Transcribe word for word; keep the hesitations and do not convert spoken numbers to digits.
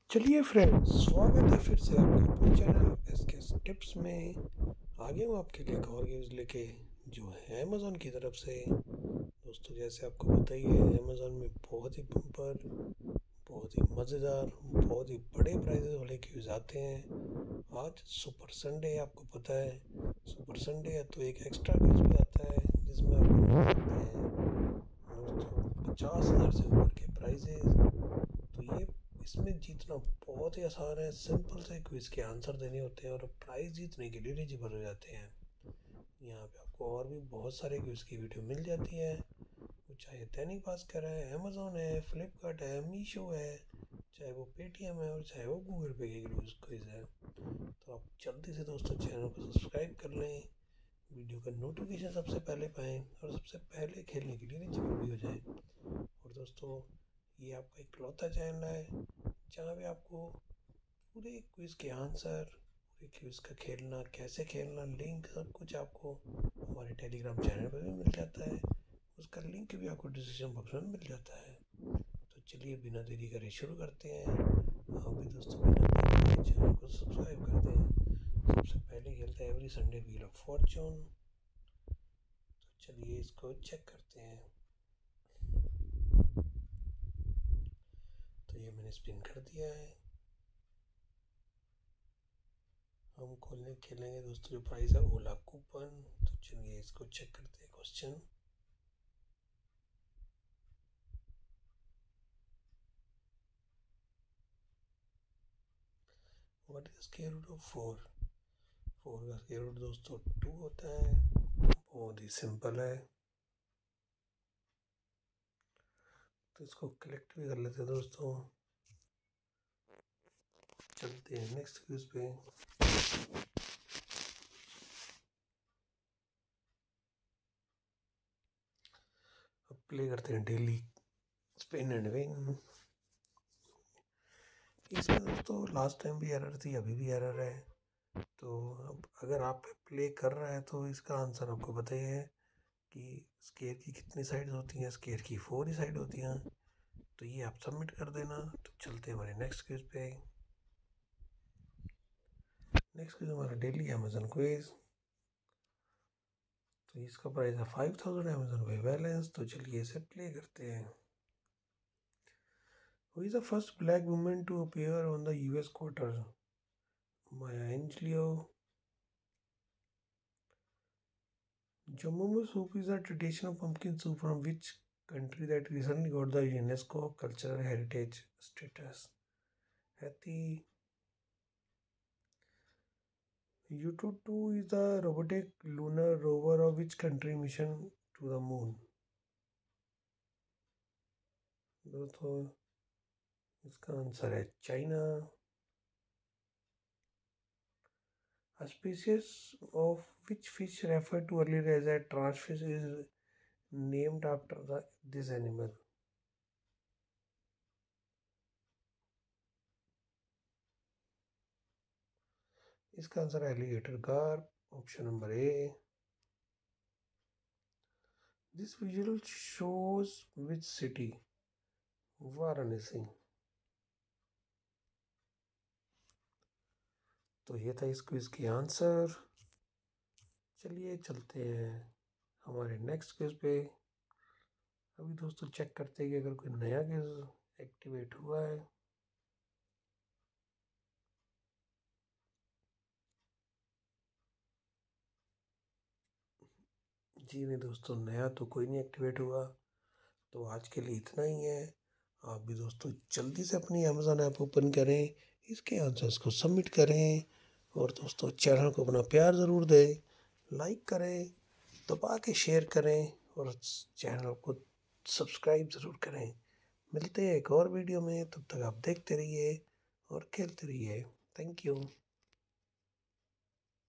चलिए फ्रेंड्स, स्वागत है फिर से आपका अपने चैनल एस के टिप्स में। आगे हूँ आपके लिए एक और न्यूज़ लेके, जो है अमेज़ॉन की तरफ से। दोस्तों, जैसे आपको पता ही है, अमेज़ॉन में बहुत ही बम्पर, बहुत ही मज़ेदार, बहुत ही बड़े प्राइजेस वाले क्यूज़ आते हैं। आज सुपर संडे है, आपको पता है सुपर संडे है, तो एक एक्स्ट्रा क्यूज़ भी आता है जिसमें आपको मिल जाते हैं दोस्तों पचास हज़ार से ऊपर के प्राइजेस। तो ये इसमें जीतना बहुत ही आसान है। सिंपल से क्विज के आंसर देने होते हैं और प्राइज जीतने के लिए एलिजिबल हो जाते हैं। यहाँ पे आपको और भी बहुत सारे क्विज की वीडियो मिल जाती है, वो चाहे दैनिक भास्कर है, अमेज़ॉन है, फ्लिपकार्ट है, मीशो है, चाहे वो पेटीएम है और चाहे वो गूगल पे के क्विज क्विज है। तो आप जल्दी से दोस्तों चैनल को सब्सक्राइब कर लें, वीडियो का नोटिफिकेशन सबसे पहले पाएँ और सबसे पहले खेलने के लिए एलिजिबल भी हो जाए। और दोस्तों, ये आपका इकलौता चैनल है जहाँ पे आपको पूरे क्विज़ के आंसर, पूरे क्विज़ का खेलना, कैसे खेलना, लिंक, सब कुछ आपको हमारे टेलीग्राम चैनल पर भी मिल जाता है। उसका लिंक भी आपको डिस्क्रिप्शन बॉक्स में मिल जाता है। तो चलिए बिना देरी करे शुरू करते हैं। आप भी दोस्तों बिना देरी करे चैनल को सब्सक्राइब कर दें। सबसे पहले खेलते हैं every Sunday wheel of fortune. तो चलिए इसको चेक करते हैं। तो ये मैंने स्पिन कर दिया है। हम खोलने खेलेंगे दोस्तों, जो प्राइस है ओला कूपन। तो चलिए इसको चेक करते हैं। Question, what is square root of four? Four का स्क्वायर रूट दोस्तों टू होता है। बहुत ही सिंपल है, तो इसको कलेक्ट भी कर लेते हैं दोस्तों। चलते हैं नेक्स्ट क्विज पे। अब प्ले करते हैं डेली स्पिन एंड विन। इसमें दोस्तों लास्ट टाइम भी एरर थी, अभी भी एरर है। तो अब अगर आप प्ले कर रहा है तो इसका आंसर आपको पता ही है कि स्केयर की कितनी साइड्स होती हैं। स्केयर की फोर ही साइड होती हैं। तो ये आप सबमिट कर देना। तो चलते हैं हमारे नेक्स्ट क्विज पे। नेक्स्ट क्विज हमारा डेली अमेजन क्विज। तो इसका प्राइस है five thousand Amazon pay balance. तो चलिए इसे प्ले करते हैं। Who is the first black woman to appear on the U S quarter? Maya Angelou. Jammu soup is a traditional pumpkin soup from which country that recently got the UNESCO Cultural Heritage status? Hathi. Yutu two is the robotic lunar rover of which country mission to the moon? दोस्तों इसका answer है China. A species of which fish referred to earlier as a transfish is named after the this animal? इसका answer है alligator gar, option number A. This visual shows which city? Varanasi. तो ये था इस quiz की answer. चलिए चलते हैं हमारे नेक्स्ट क्विज पे। अभी दोस्तों चेक करते हैं कि अगर कोई नया क्विज एक्टिवेट हुआ है। जी नहीं दोस्तों, नया तो कोई नहीं एक्टिवेट हुआ। तो आज के लिए इतना ही है। आप भी दोस्तों जल्दी से अपनी अमेज़ॉन ऐप ओपन करें, इसके आंसर्स को सबमिट करें और दोस्तों चैनल को अपना प्यार ज़रूर दें, लाइक करें, दबा के शेयर करें और चैनल को सब्सक्राइब ज़रूर करें। मिलते हैं एक और वीडियो में, तब तक आप देखते रहिए और खेलते रहिए। Thank you.